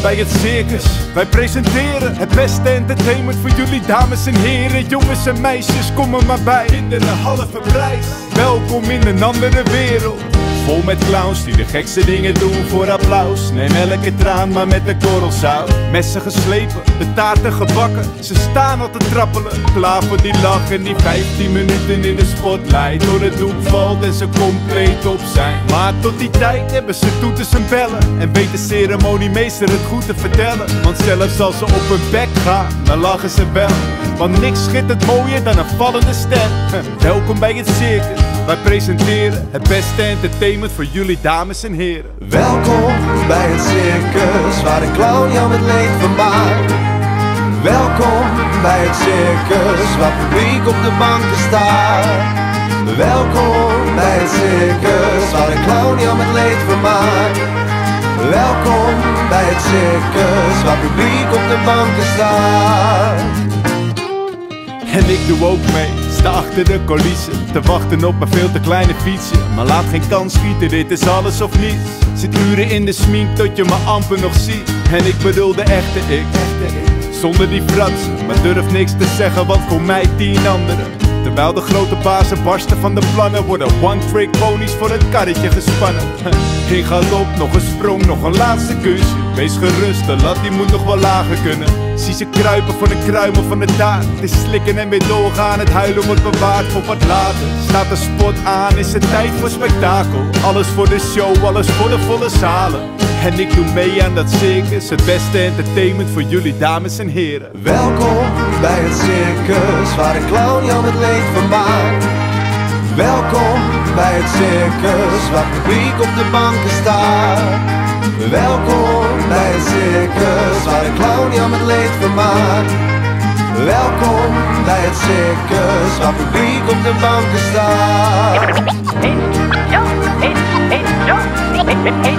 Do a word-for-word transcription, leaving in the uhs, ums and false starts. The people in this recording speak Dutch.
bij het circus. Wij presenteren het beste entertainment voor jullie dames en heren. Jongens en meisjes, kom er maar bij. Kinderen halve prijs. Welkom in een andere wereld. Vol met clowns die de gekste dingen doen voor applaus. Neem elke traan maar met een korrel zout. Messen geslepen, de taarten gebakken. Ze staan al te trappelen, klaar voor die lach. En die vijftien minuten in de spotlight. Door het doek valt en ze compleet op zijn. Maar tot die tijd hebben ze toeters en bellen. En weet de ceremoniemeester het goed te vertellen. Want zelfs als ze op hun bek gaan, dan lachen ze wel. Want niks schittert mooier dan een vallende ster. Welkom bij het circus. Wij presenteren het beste entertainment voor jullie dames en heren. Welkom bij het circus, waar de clown jou met leed vermaakt. Welkom bij het circus, waar publiek op de banken staat. Welkom bij het circus, waar de clown jou met leed vermaakt. Welkom bij het circus, waar publiek op de banken staat. En ik doe ook mee, sta achter de coulissen, te wachten op een veel te kleine fietsje. Maar laat geen kans schieten, dit is alles of niets. Zit uren in de smink tot je me amper nog ziet. En ik bedoel de echte ik, zonder die fratsen. Maar durf niks te zeggen, want voor mij tien anderen. Terwijl de grote bazen barsten van de plannen, worden one-trick ponies voor het karretje gespannen. Ging gaat op, nog een sprong, nog een laatste kunstje. Wees gerust, de lat die moet nog wel lager kunnen. Zie ze kruipen voor de kruimel van de taart. Het is slikken en weer doorgaan, het huilen wordt bewaard voor wat later. Staat de spot aan, is het tijd voor spektakel. Alles voor de show, alles voor de volle zalen. En ik doe mee aan dat circus, het beste entertainment voor jullie dames en heren. Welkom bij het circus, waar de clown jou met leed vermaakt. Welkom bij het circus, waar publiek op de banken staat. Welkom bij het circus, waar de clown jou met leed vermaakt. Welkom bij het circus, waar publiek op de banken staat. Hey, yo, hey, hey, yo, hey, hey.